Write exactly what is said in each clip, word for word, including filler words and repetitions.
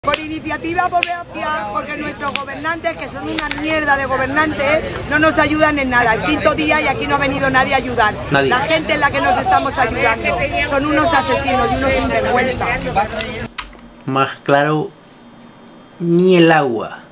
Por iniciativa propia, porque nuestros gobernantes, que son una mierda de gobernantes, no nos ayudan en nada. El quinto día y aquí no ha venido nadie a ayudar. Nadie. La gente en la que nos estamos ayudando son unos asesinos y unos sinvergüenza. Más claro, ni el agua.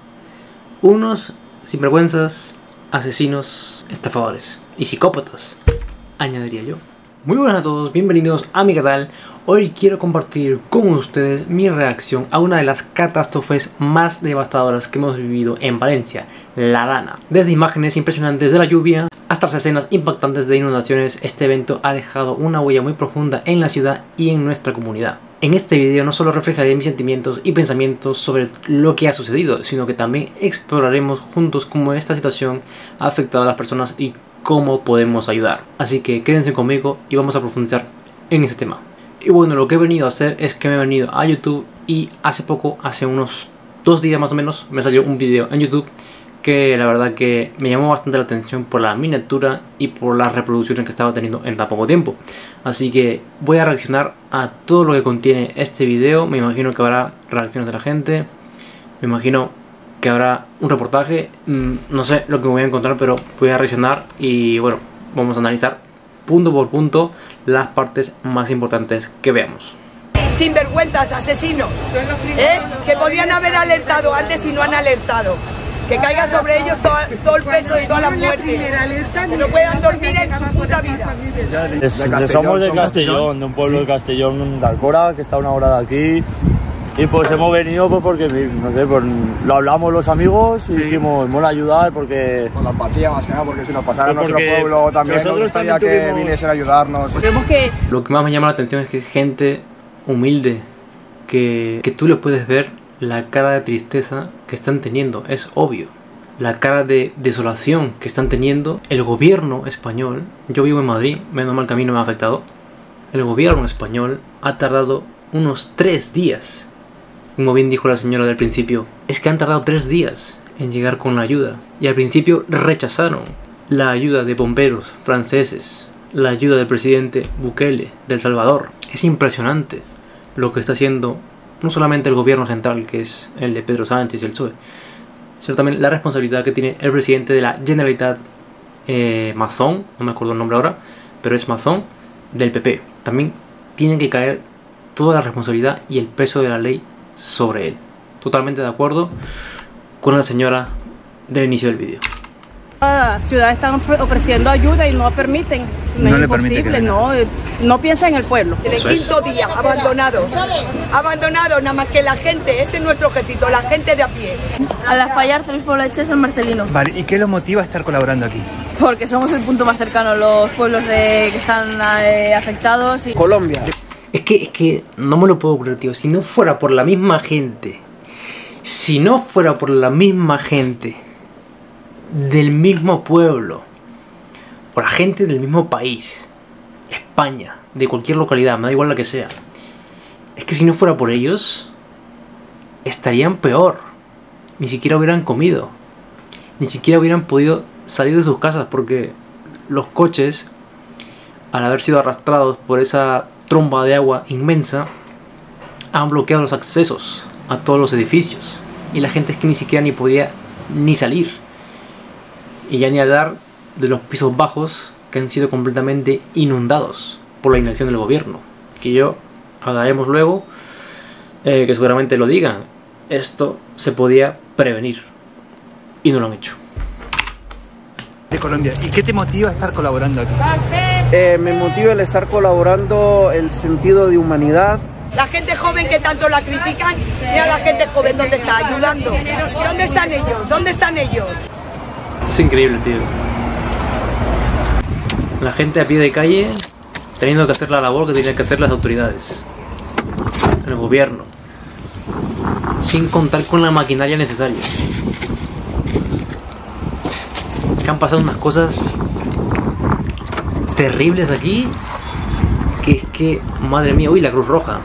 Unos sinvergüenzas, asesinos, estafadores y psicópatas, añadiría yo. Muy buenas a todos, bienvenidos a mi canal. Hoy quiero compartir con ustedes mi reacción a una de las catástrofes más devastadoras que hemos vivido en Valencia, la Dana. Desde imágenes impresionantes de la lluvia hasta las escenas impactantes de inundaciones, este evento ha dejado una huella muy profunda en la ciudad y en nuestra comunidad. En este video no solo reflejaré mis sentimientos y pensamientos sobre lo que ha sucedido, sino que también exploraremos juntos cómo esta situación ha afectado a las personas y cómo podemos ayudar. Así que quédense conmigo y vamos a profundizar en este tema. Y bueno, lo que he venido a hacer es que me he venido a YouTube y hace poco, hace unos dos días más o menos, me salió un video en YouTube que la verdad que me llamó bastante la atención por la miniatura y por las reproducciones que estaba teniendo en tan poco tiempo. Así que voy a reaccionar a todo lo que contiene este video. Me imagino que habrá reacciones de la gente, me imagino que habrá un reportaje, no sé lo que me voy a encontrar, pero voy a reaccionar y bueno, vamos a analizar punto por punto las partes más importantes que veamos. Sinvergüenzas, asesinos, ¿eh? Que podían haber alertado antes y no han alertado. Que caiga sobre ellos todo, todo el peso de toda la muerte. Que no puedan dormir en su puta vida. Es, de somos de Castellón, de un pueblo de Castellón, de Alcora, que está a una hora de aquí. Y pues hemos venido pues porque, no sé, pues lo hablamos los amigos y sí, dijimos, mola ayudar porque... Con la empatía más que nada, porque si nos pasara en nuestro pueblo también nos gustaría que tuvimos... viniesen a ayudarnos. Que... Lo que más me llama la atención es que es gente humilde, que, que tú le puedes ver la cara de tristeza que están teniendo, es obvio. La cara de desolación que están teniendo el gobierno español. Yo vivo en Madrid, menos mal que a mí no me ha afectado. El gobierno español ha tardado unos tres días. Como bien dijo la señora del principio, es que han tardado tres días en llegar con la ayuda. Y al principio rechazaron la ayuda de bomberos franceses, la ayuda del presidente Bukele de El Salvador. Es impresionante lo que está haciendo no solamente el gobierno central, que es el de Pedro Sánchez y el P S O E, sino también la responsabilidad que tiene el presidente de la Generalitat, eh, Mazón, no me acuerdo el nombre ahora, pero es Mazón, del P P. También tiene que caer toda la responsabilidad y el peso de la ley sobre él. Totalmente de acuerdo con la señora del inicio del vídeo. La ciudad están ofreciendo ayuda y no permiten, no, no es imposible, no, no piensa en el pueblo. En el quinto día, abandonado, abandonado, nada más que la gente, ese es nuestro objetivo, la gente de a pie. A las fallas Luis Pobleche, San Marcelino. Vale, ¿y qué lo motiva a estar colaborando aquí? Porque somos el punto más cercano a los pueblos de, que están eh, afectados. Y... Colombia. Es que, es que no me lo puedo creer, tío. Si no fuera por la misma gente, si no fuera por la misma gente del mismo pueblo, por la gente del mismo país, España, de cualquier localidad, me da igual la que sea, es que si no fuera por ellos, estarían peor. Ni siquiera hubieran comido, ni siquiera hubieran podido salir de sus casas, porque los coches, al haber sido arrastrados por esa tromba de agua inmensa, han bloqueado los accesos a todos los edificios, y la gente es que ni siquiera ni podía ni salir, y ya ni hablar de los pisos bajos que han sido completamente inundados por la inacción del gobierno, que yo hablaremos luego, eh, que seguramente lo digan. Esto se podía prevenir y no lo han hecho. De Colombia, ¿y qué te motiva a estar colaborando aquí? Eh, me motiva el estar colaborando, el sentido de humanidad. La gente joven que tanto la critican, mira la gente joven dónde está, ayudando. ¿Dónde están ellos? ¿Dónde están ellos? Es increíble, tío. La gente a pie de calle teniendo que hacer la labor que tienen que hacer las autoridades, el gobierno, sin contar con la maquinaria necesaria. Que han pasado unas cosas terribles aquí, que es que, madre mía, uy, la Cruz Roja.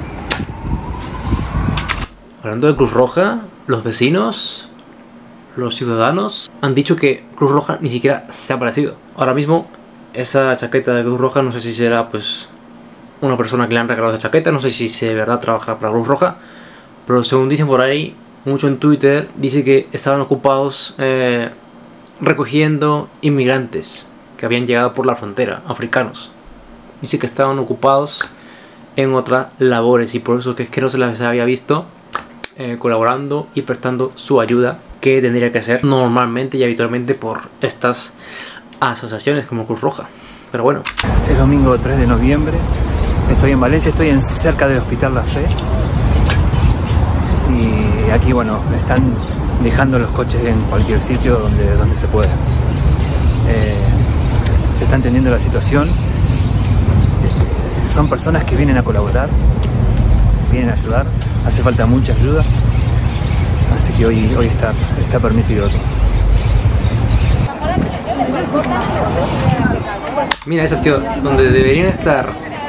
Hablando de Cruz Roja, los vecinos, los ciudadanos han dicho que Cruz Roja ni siquiera se ha aparecido. Ahora mismo esa chaqueta de Cruz Roja, no sé si será pues una persona que le han regalado esa chaqueta, no sé si de verdad trabaja para Cruz Roja Pero según dicen por ahí, mucho en Twitter, dice que estaban ocupados eh, recogiendo inmigrantes que habían llegado por la frontera, africanos. Dice que estaban ocupados en otras labores y por eso que es que no se les había visto eh, colaborando y prestando su ayuda que tendría que hacer normalmente y habitualmente por estas asociaciones como Cruz Roja. Pero bueno. Es domingo tres de noviembre, estoy en Valencia, estoy en, cerca del Hospital La Fe. Y aquí, bueno, están dejando los coches en cualquier sitio donde, donde se pueda. Eh, se está entendiendo la situación. Son personas que vienen a colaborar, vienen a ayudar, hace falta mucha ayuda, así que hoy, hoy está, está permitido todo. Mira eso, tío, donde deberían estar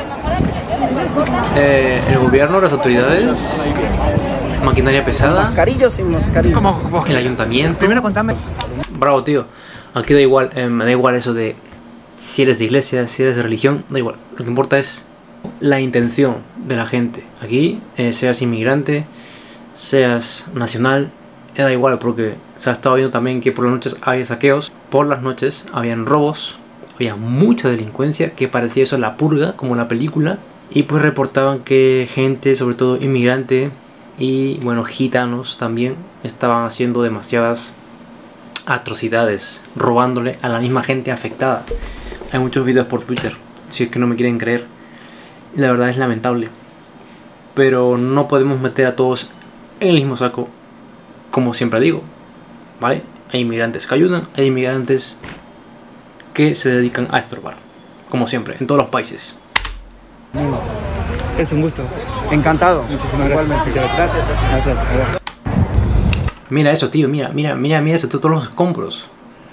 eh, el gobierno, las autoridades, maquinaria pesada, Mascarillo sin mascarillo. ¿Cómo? el ayuntamiento. Primero contame. Bravo, tío. Aquí da igual, eh, me da igual eso de si eres de iglesia, si eres de religión, da igual. Lo que importa es la intención de la gente. Aquí, eh, seas inmigrante, seas nacional, eh, da igual, porque se ha estado viendo también que por las noches había saqueos, por las noches habían robos, había mucha delincuencia, que parecía eso la purga, como la película, y pues reportaban que gente, sobre todo inmigrante y bueno, gitanos también, estaban haciendo demasiadas atrocidades, robándole a la misma gente afectada. Hay muchos vídeos por Twitter, si es que no me quieren creer. La verdad es lamentable. Pero no podemos meter a todos en el mismo saco, como siempre digo, ¿vale? Hay inmigrantes que ayudan, hay inmigrantes que se dedican a estorbar, como siempre, en todos los países. Es un gusto. Encantado. Muchísimas gracias. Gracias. Gracias. Gracias. Mira eso, tío, mira, mira, mira, mira eso, todos los escombros.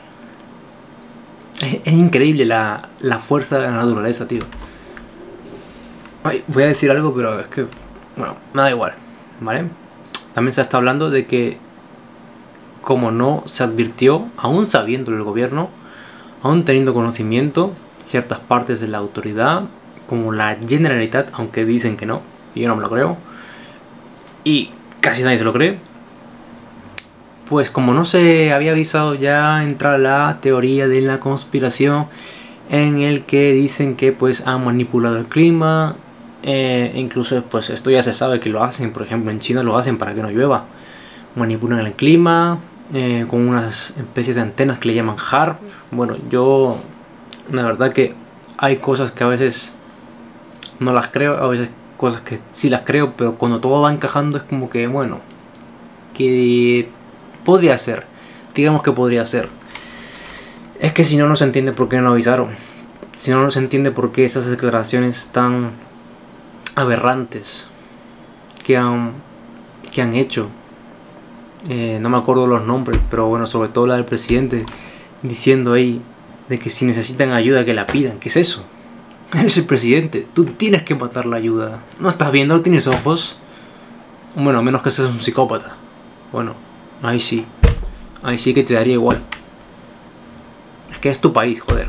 Es, es increíble la, la fuerza de la naturaleza, tío. Ay, voy a decir algo, pero es que, bueno, me da igual, ¿vale? También se está hablando de que, como no se advirtió, aún sabiendo el gobierno, aún teniendo conocimiento, ciertas partes de la autoridad, como la Generalitat, aunque dicen que no, y yo no me lo creo, y casi nadie se lo cree, pues como no se había avisado, ya entra la teoría de la conspiración en el que dicen que pues han manipulado el clima. Eh, incluso pues esto ya se sabe que lo hacen, por ejemplo en China lo hacen para que no llueva, manipulan el clima eh, con unas especies de antenas que le llaman HAARP. Bueno, yo la verdad que hay cosas que a veces no las creo, a veces cosas que sí las creo, pero cuando todo va encajando es como que bueno, que podría ser, digamos que podría ser. Es que si no, no se entiende por qué no avisaron, si no, no se entiende por qué esas declaraciones tan aberrantes que han, que han hecho. Eh, no me acuerdo los nombres, pero bueno, sobre todo la del presidente, diciendo ahí de que si necesitan ayuda que la pidan. ¿Qué es eso? Eres el presidente, tú tienes que matar la ayuda. ¿No estás viendo? ¿No tienes ojos? Bueno, a menos que seas un psicópata. Bueno, ahí sí, ahí sí que te daría igual. Es que es tu país, joder.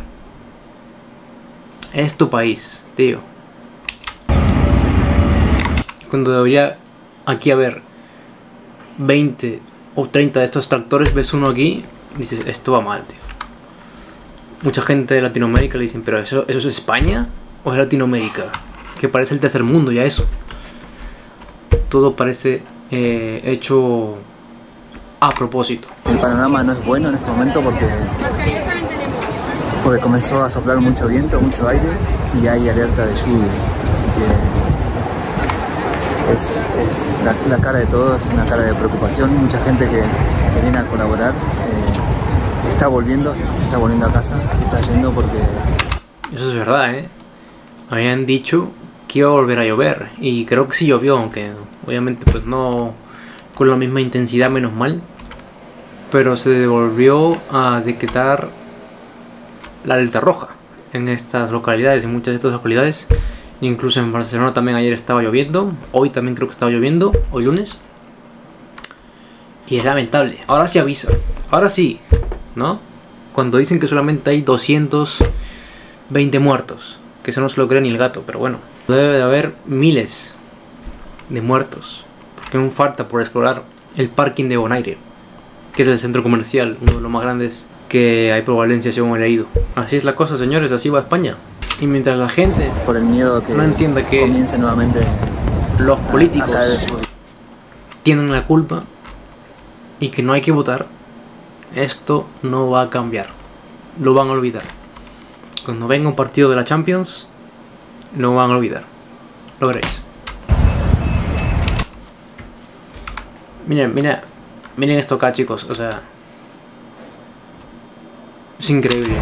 Es tu país, tío. Cuando debería aquí haber veinte o treinta de estos tractores, ves uno aquí, dices, esto va mal, tío. Mucha gente de Latinoamérica le dicen, pero ¿eso, eso es España o es Latinoamérica? Que parece el tercer mundo ya eso. Todo parece eh, hecho a propósito. El panorama no es bueno en este momento porque, porque comenzó a soplar mucho viento, mucho aire y hay alerta de lluvia. Así que es, es la, la cara de todos, es una cara de preocupación. Mucha gente que, que viene a colaborar eh, está volviendo, está volviendo a casa, está yendo porque... Eso es verdad, ¿eh? Habían dicho que iba a volver a llover y creo que sí llovió, aunque obviamente pues no con la misma intensidad, menos mal. Pero se volvió a decretar la alerta roja en estas localidades, en muchas de estas localidades. Incluso en Barcelona también ayer estaba lloviendo. Hoy también creo que estaba lloviendo, hoy lunes. Y es lamentable. Ahora sí avisa, ahora sí, ¿no? Cuando dicen que solamente hay doscientos veinte muertos, que eso no se lo cree ni el gato, pero bueno. Debe de haber miles de muertos, que aún falta por explorar el parking de Bonaire, que es el centro comercial, uno de los más grandes que hay por Valencia según he leído. Así es la cosa, señores, así va España. Y mientras la gente por el miedo que no entienda que comience nuevamente los políticos a, a su... tienen la culpa y que no hay que votar, esto no va a cambiar, lo van a olvidar. Cuando venga un partido de la Champions, lo van a olvidar, lo veréis. Miren, miren, miren esto acá, chicos, o sea, es increíble.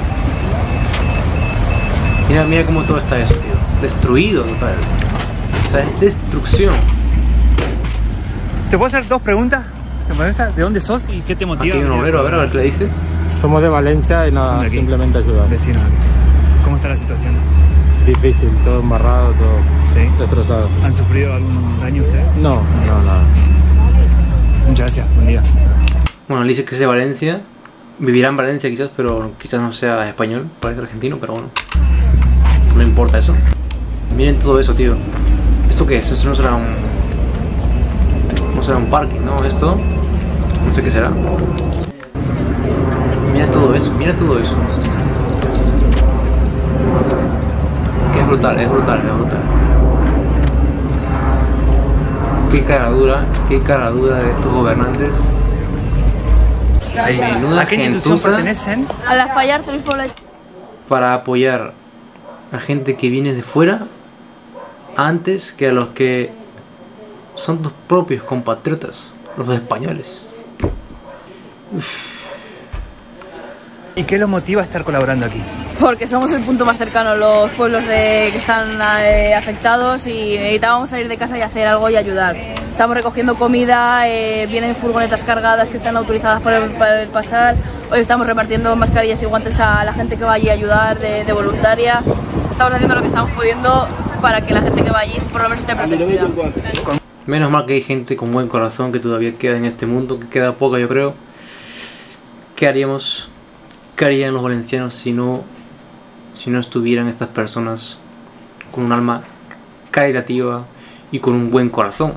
Mira, mira cómo todo está eso, tío, destruido total. O sea, es destrucción. ¿Te puedo hacer dos preguntas? ¿De dónde sos y qué te motiva? Aquí hay un obrero, a ver, a ver qué le dice. Somos de Valencia y nada, simplemente ayudar. Vecino. ¿Cómo está la situación? Difícil, todo embarrado, todo ¿sí? destrozado. ¿Han sufrido algún daño ustedes? No, no, nada. Muchas gracias, buen día. Bueno, le dice que es de Valencia, vivirá en Valencia quizás, pero quizás no sea español, parece argentino, pero bueno, no importa eso. Miren todo eso, tío. ¿Esto qué es? Esto no será un... no será un parking, ¿no? Esto... no sé qué será. Mira todo eso, mira todo eso. Que es brutal, es brutal, es brutal. Qué cara dura, qué cara dura de estos gobernantes. Menuda ¿A qué institución pertenecen? A la Fallar Tres Poblaciones. Para apoyar a gente que viene de fuera antes que a los que son tus propios compatriotas, los españoles. Uf. ¿Y qué los motiva a estar colaborando aquí? Porque somos el punto más cercano a los pueblos de, que están eh, afectados y necesitábamos salir de casa y hacer algo y ayudar. Estamos recogiendo comida, eh, vienen furgonetas cargadas que están autorizadas para el, para el pasar. Hoy estamos repartiendo mascarillas y guantes a la gente que va allí a ayudar de, de voluntaria. Estamos haciendo lo que estamos pudiendo para que la gente que va allí por lo menos esté protegida. Menos mal que hay gente con buen corazón que todavía queda en este mundo, que queda poca yo creo. ¿Qué haríamos? ¿Qué harían los valencianos si no, si no estuvieran estas personas con un alma caritativa y con un buen corazón?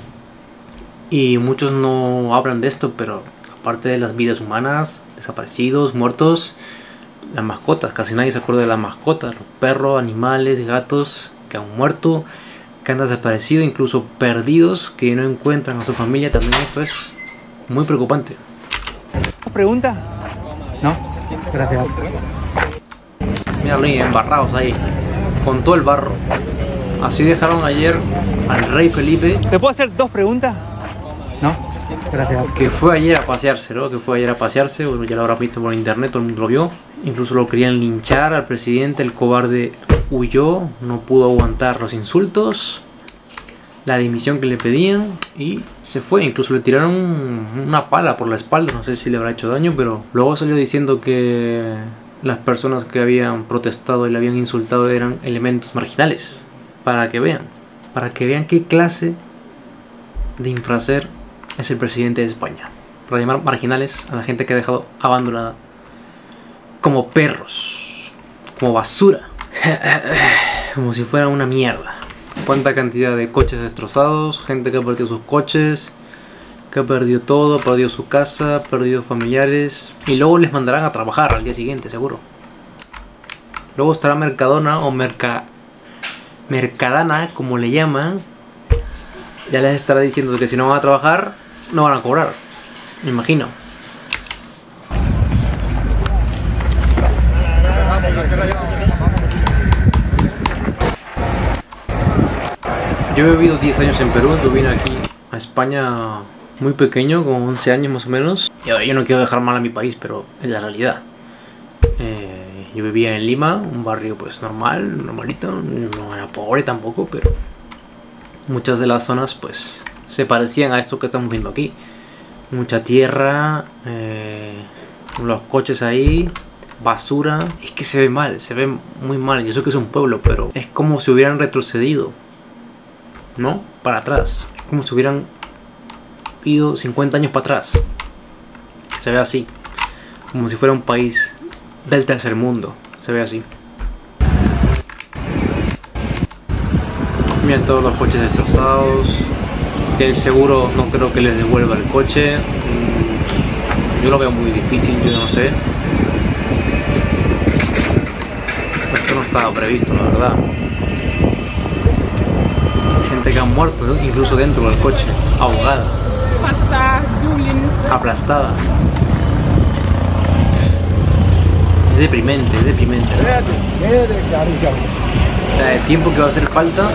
Y muchos no hablan de esto, pero aparte de las vidas humanas, desaparecidos, muertos, las mascotas, casi nadie se acuerda de las mascotas, los perros, animales, gatos que han muerto, que han desaparecido, incluso perdidos, que no encuentran a su familia. También esto es muy preocupante. ¿Pregunta? ¿No? Gracias. Míralo ahí, embarrados ahí, con todo el barro. Así dejaron ayer al rey Felipe. ¿Te puedo hacer dos preguntas? ¿No? Gracias. Que fue ayer a pasearse, ¿no? Que fue ayer a pasearse, bueno, ya lo habrás visto por internet, todo el mundo lo vio. Incluso lo querían linchar al presidente, el cobarde huyó, no pudo aguantar los insultos, la dimisión que le pedían y se fue. Incluso le tiraron una pala por la espalda, no sé si le habrá hecho daño, pero luego salió diciendo que las personas que habían protestado y le habían insultado eran elementos marginales. Para que vean, para que vean qué clase de infracer es el presidente de España. Para llamar marginales a la gente que ha dejado abandonada como perros, como basura, como si fuera una mierda. Cuánta cantidad de coches destrozados, gente que ha perdido sus coches, que ha perdido todo, ha perdido su casa, ha perdido familiares, y luego les mandarán a trabajar al día siguiente, seguro. Luego estará Mercadona o Merca... Mercadana, como le llaman, ya les estará diciendo que si no van a trabajar, no van a cobrar, me imagino. Yo he vivido diez años en Perú, yo vine aquí a España muy pequeño, con once años más o menos. Yo, yo no quiero dejar mal a mi país, pero es la realidad. Eh, yo vivía en Lima, un barrio pues normal, normalito, no era pobre tampoco, pero muchas de las zonas pues se parecían a esto que estamos viendo aquí. Mucha tierra, eh, los coches ahí, basura. Es que se ve mal, se ve muy mal. Yo sé que es un pueblo, pero es como si hubieran retrocedido, ¿no? Para atrás, como si hubieran ido cincuenta años para atrás. Se ve así, como si fuera un país del tercer mundo. Se ve así. Miren todos los coches destrozados, que el seguro no creo que les devuelva el coche. Yo lo veo muy difícil, yo no sé. Esto no estaba previsto, la verdad. Hay gente que ha muerto, ¿no? Incluso dentro del coche, ahogada, aplastada. Es deprimente, es deprimente, ¿no? La de tiempo que va a hacer falta.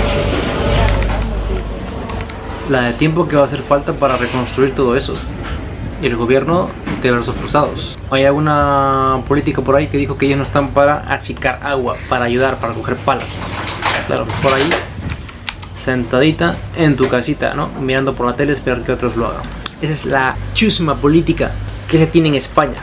La de tiempo que va a hacer falta para reconstruir todo eso. Y el gobierno de brazos cruzados. Hay alguna política por ahí que dijo que ellos no están para achicar agua, para ayudar, para coger palas. Claro, por ahí, sentadita en tu casita, ¿no? Mirando por la tele, esperar que otros lo hagan. Esa es la chusma política que se tiene en España.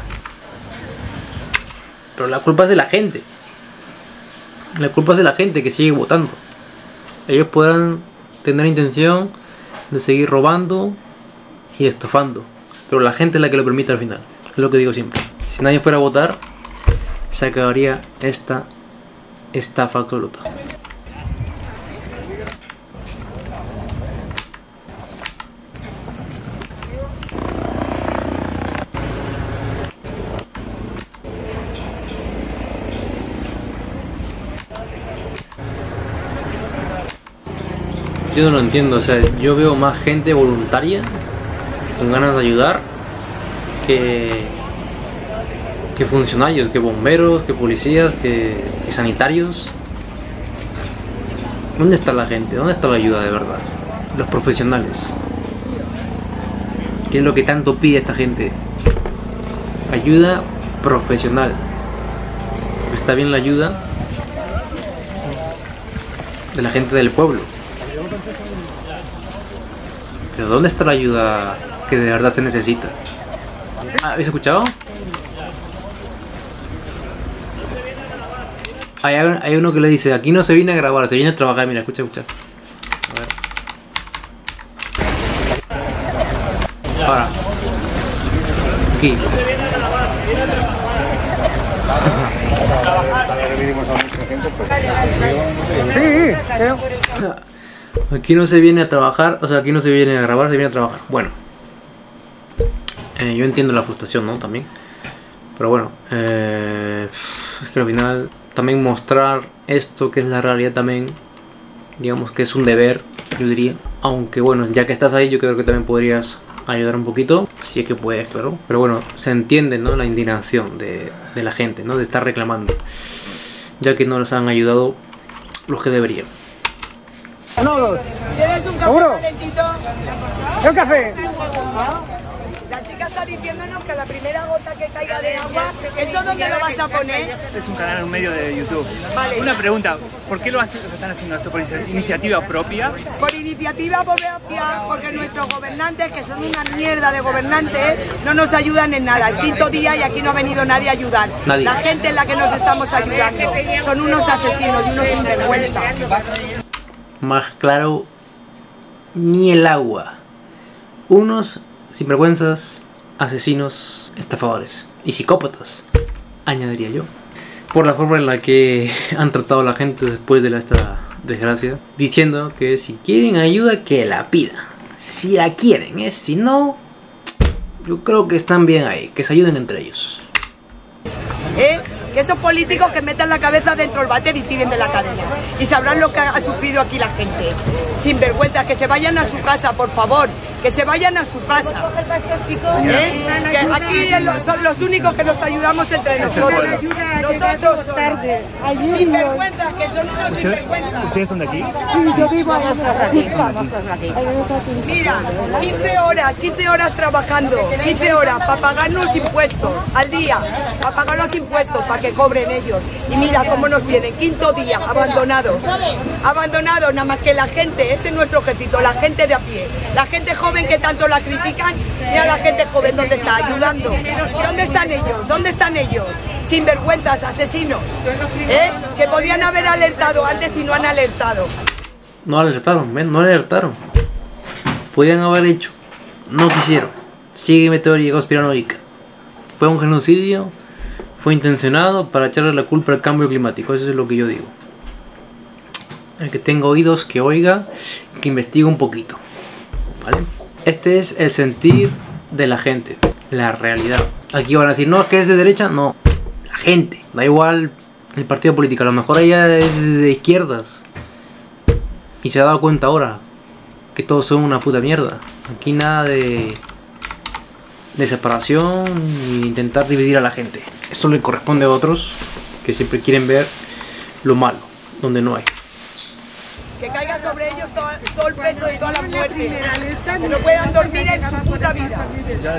Pero la culpa es de la gente. La culpa es de la gente que sigue votando. Ellos podrán tener intención de seguir robando y estafando, pero la gente es la que lo permite al final. Es lo que digo siempre. Si nadie fuera a votar, se acabaría esta estafa absoluta. Yo no lo entiendo, o sea, yo veo más gente voluntaria con ganas de ayudar que, que funcionarios, que bomberos, que policías, que, que sanitarios. ¿Dónde está la gente? ¿Dónde está la ayuda de verdad? Los profesionales. ¿Qué es lo que tanto pide esta gente? Ayuda profesional. Está bien la ayuda de la gente del pueblo. Pero ¿dónde está la ayuda que de verdad se necesita? ¿Habéis escuchado? Hay, hay uno que le dice, aquí no se viene a grabar, se viene a trabajar. Mira, escucha, escucha. A ver. Ahora. Aquí. Aquí no se viene a trabajar, o sea, aquí no se viene a grabar, se viene a trabajar. Bueno, eh, yo entiendo la frustración, ¿no? También. Pero bueno, eh, es que al final también mostrar esto que es la realidad también, digamos que es un deber, yo diría. Aunque bueno, ya que estás ahí, yo creo que también podrías ayudar un poquito, si es que puedes, claro. Pero bueno, se entiende, ¿no? La indignación de, de la gente, ¿no? De estar reclamando, ya que no les han ayudado los que deberían. Uno, dos. ¿Quieres un café ¿Seguro? calentito? ¿Un café? La chica está diciéndonos que la primera gota que caiga de agua, ¿eso dónde lo vas a poner? Es un canal, un medio de YouTube. Vale. Una pregunta, ¿por qué lo, hace, lo están haciendo esto? ¿Por iniciativa propia? Por iniciativa propia, porque nuestros gobernantes, que son una mierda de gobernantes, no nos ayudan en nada. El quinto día y aquí no ha venido nadie a ayudar. Nadie. La gente en la que nos estamos ayudando son unos asesinos y unos sinvergüenza. Más claro, ni el agua. Unos sinvergüenzas, asesinos, estafadores y psicópatas, añadiría yo. Por la forma en la que han tratado a la gente después de esta desgracia, diciendo que si quieren ayuda que la pidan. Si la quieren, ¿eh? Si no, yo creo que están bien ahí, que se ayuden entre ellos. ¿Eh? Que esos políticos que metan la cabeza dentro del váter y tiren de la cadena. Y sabrán lo que ha sufrido aquí la gente. Sin vergüenza, que se vayan a su casa, por favor. Que se vayan a su casa. ¿Eh? Que aquí son los únicos que nos ayudamos entre nosotros. Nosotros somos. Sin vergüenza, que son unos sinvergüenzas. ¿Ustedes son de aquí? Sí, yo vivo aquí. Mira, quince horas, quince horas trabajando. quince horas para pagar los impuestos al día. Para pagar los impuestos, para que cobren ellos. Y mira cómo nos vienen. Quinto día, abandonados. Abandonados, nada más que la gente, ese es nuestro ejército, la gente de a pie. La gente joven que tanto la critican, y a la gente joven, ¿dónde está? Ayudando. ¿Dónde están ellos? ¿Dónde están ellos? Sinvergüenzas, asesinos. ¿Eh? Que podían haber alertado antes y no han alertado. No alertaron, ¿ven? No alertaron. Podían haber hecho. No quisieron. Sigue mi teoría conspiranoica. Fue un genocidio. Fue intencionado para echarle la culpa al cambio climático. Eso es lo que yo digo. El que tenga oídos, que oiga, que investigue un poquito. ¿vale? Este es el sentir de la gente, la realidad. Aquí van a decir, no, es que es de derecha, no, la gente, da igual el partido político, a lo mejor ella es de izquierdas y se ha dado cuenta ahora que todos son una puta mierda. Aquí nada de, de separación ni intentar dividir a la gente. Eso le corresponde a otros que siempre quieren ver lo malo, donde no hay. Que caiga sobre ellos todo, todo el peso de toda la muerte. Que no puedan dormir en su puta vida.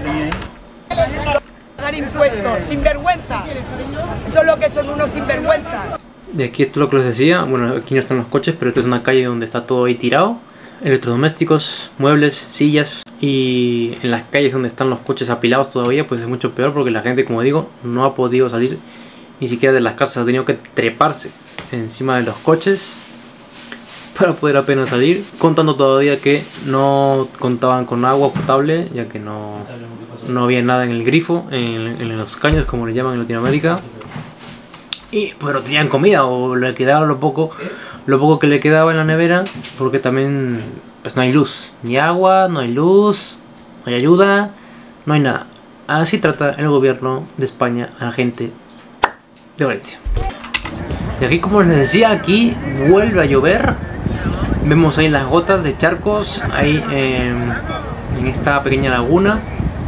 Pagar impuestos, sinvergüenza. Eso es lo que son unos sinvergüenzas. De aquí esto es lo que les decía. Bueno, aquí no están los coches, pero esto es una calle donde está todo ahí tirado. Electrodomésticos, muebles, sillas. Y en las calles donde están los coches apilados todavía, pues es mucho peor porque la gente, como digo, no ha podido salir ni siquiera de las casas. Ha tenido que treparse encima de los coches para poder apenas salir, contando todavía que no contaban con agua potable, ya que no, no había nada en el grifo, en, en los caños, como le llaman en Latinoamérica. Y pero tenían comida, o le quedaba lo poco, lo poco que le quedaba en la nevera, porque también pues no hay luz, ni agua, no hay luz, no hay ayuda, no hay nada. Así trata el gobierno de España a la gente de Valencia. Y aquí, como les decía, aquí vuelve a llover. Vemos ahí las gotas de charcos, ahí eh, en esta pequeña laguna.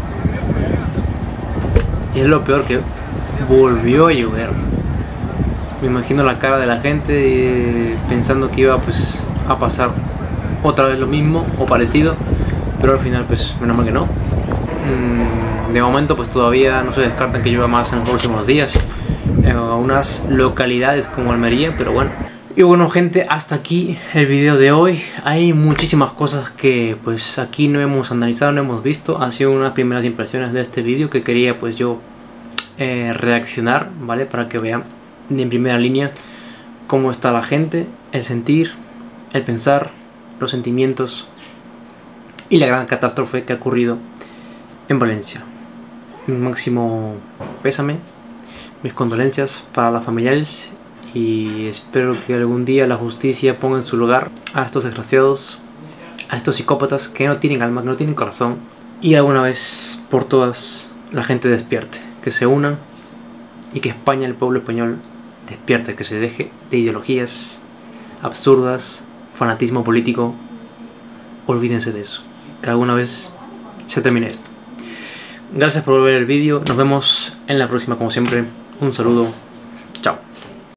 Y es lo peor, que volvió a llover. Me imagino la cara de la gente eh, pensando que iba pues a pasar otra vez lo mismo o parecido. Pero al final pues menos mal que no. Mm, de momento pues todavía no se descartan que llueva más en los próximos días en algunas localidades como Almería, pero bueno. Y bueno, gente, hasta aquí el video de hoy. Hay muchísimas cosas que pues aquí no hemos analizado, no hemos visto. Han sido unas primeras impresiones de este vídeo que quería pues yo eh, reaccionar, ¿vale? Para que vean en primera línea cómo está la gente, el sentir, el pensar, los sentimientos y la gran catástrofe que ha ocurrido en Valencia. Mi máximo pésame, mis condolencias para los familiares. Y espero que algún día la justicia ponga en su lugar a estos desgraciados, a estos psicópatas que no tienen alma, que no tienen corazón. Y alguna vez por todas la gente despierte, que se unan y que España, el pueblo español, despierte, que se deje de ideologías absurdas, fanatismo político. Olvídense de eso, que alguna vez se termine esto. Gracias por ver el vídeo, nos vemos en la próxima como siempre. Un saludo.